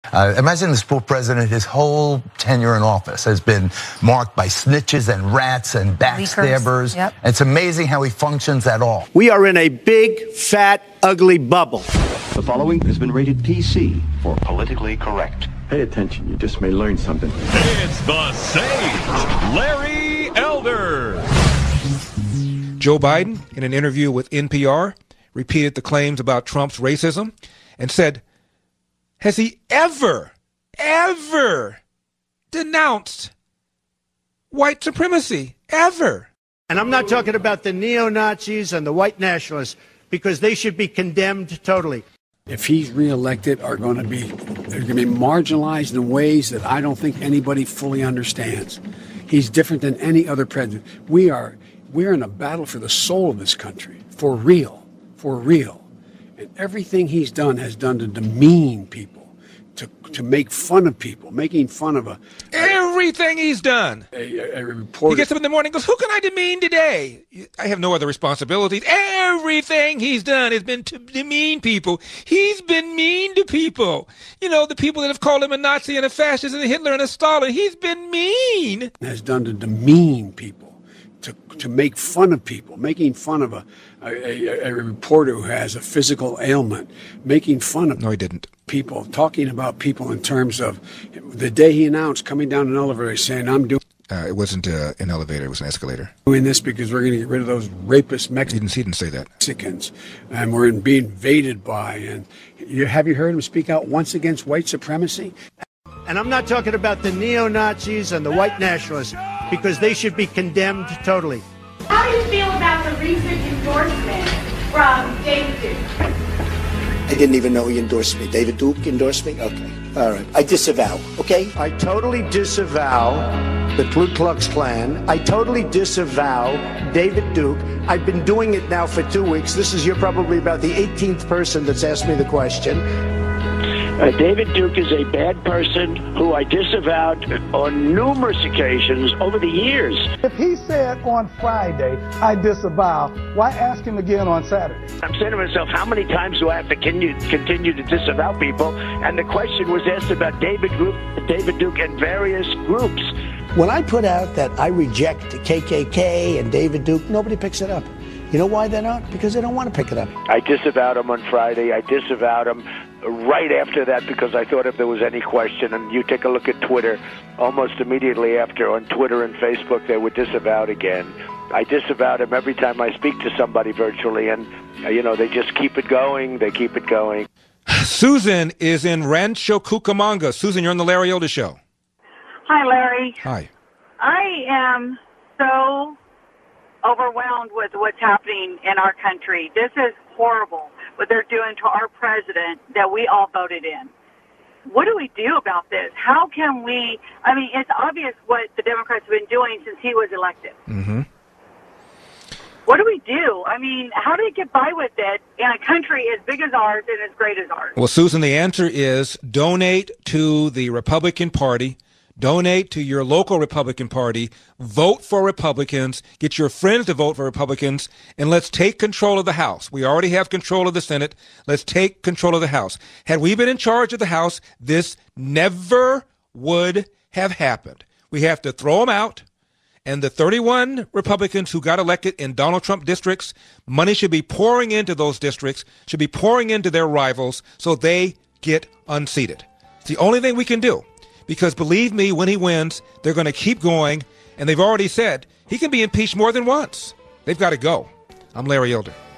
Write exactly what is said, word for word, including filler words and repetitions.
Uh, imagine this poor president, his whole tenure in office has been marked by snitches and rats and backstabbers. Yep. It's amazing how he functions at all. We are in a big, fat, ugly bubble. The following has been rated P C for politically correct. Pay attention, you just may learn something. It's the Sage, Larry Elder. Joe Biden, in an interview with N P R, repeated the claims about Trump's racism and said, has he ever, ever denounced white supremacy? Ever? And I'm not talking about the neo-Nazis and the white nationalists, because they should be condemned totally. If he's reelected, are going to be they're going to be marginalized in ways that I don't think anybody fully understands. He's different than any other president. We are we're in a battle for the soul of this country, for real, for real. And everything he's done has done to demean people, to to make fun of people, making fun of a everything he's done. A, a, a reporter. He gets up in the morning and goes, who can I demean today? I have no other responsibilities. Everything he's done has been to demean people. He's been mean to people. You know, the people that have called him a Nazi and a fascist and a Hitler and a Stalin. He's been mean. Has done to demean people, to to make fun of people, making fun of a, a, a, a reporter who has a physical ailment, making fun of no, he didn't. people, talking about people in terms of the day he announced coming down an elevator saying, I'm doing uh, it wasn't uh, an elevator, it was an escalator. Doing this because we're going to get rid of those rapist Mex- he, didn't, he didn't say that. Mexicans, and we're being invaded by. And you, have you heard him speak out once against white supremacy? And I'm not talking about the neo-Nazis and the white nationalists, because they should be condemned totally. How do you feel about the recent endorsement from David Duke? I didn't even know he endorsed me. David Duke endorsed me? Okay. All right. I disavow, okay? I totally disavow the Ku Klux Klan. I totally disavow David Duke. I've been doing it now for two weeks. This is, you're probably about the eighteenth person that's asked me the question. Uh, David Duke is a bad person who I disavowed on numerous occasions over the years. If he said on Friday, I disavow, why ask him again on Saturday? I'm saying to myself, how many times do I have to continue, continue to disavow people? And the question was asked about David, Group, David Duke and various groups. When I put out that I reject the K K K and David Duke, nobody picks it up. You know why they're not? Because they don't want to pick it up. I disavowed him on Friday. I disavowed him right after that because I thought if there was any question, and you take a look at Twitter, almost immediately after on Twitter and Facebook, they were disavowed again. I disavowed him every time I speak to somebody virtually, and, uh, you know, they just keep it going. They keep it going. Susan is in Rancho Cucamonga. Susan, you're on the Larry Elder Show. Hi, Larry. Hi. I am so overwhelmed with what's happening in our country. This is horrible, what they're doing to our president that we all voted in. What do we do about this? How can we, I mean, it's obvious what the Democrats have been doing since he was elected. Mm-hmm. What do we do? I mean, how do you get by with it in a country as big as ours and as great as ours? Well, Susan, the answer is donate to the Republican Party. Donate to your local Republican Party, vote for Republicans, get your friends to vote for Republicans, and let's take control of the House. We already have control of the Senate. Let's take control of the House. Had we been in charge of the House, this never would have happened. We have to throw them out, and the thirty-one Republicans who got elected in Donald Trump districts, money should be pouring into those districts, should be pouring into their rivals so they get unseated. It's the only thing we can do. Because believe me, when he wins, they're going to keep going. And they've already said he can be impeached more than once. They've got to go. I'm Larry Elder.